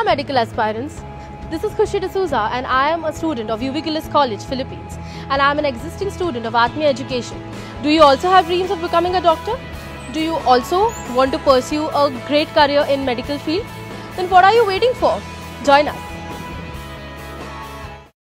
Hola medical aspirants, this is Khushi D'Souza and I am a student of V Gullas College, Philippines, and I am an existing student of Atmia Education. Do you also have dreams of becoming a doctor? Do you also want to pursue a great career in medical field? Then what are you waiting for? Join us.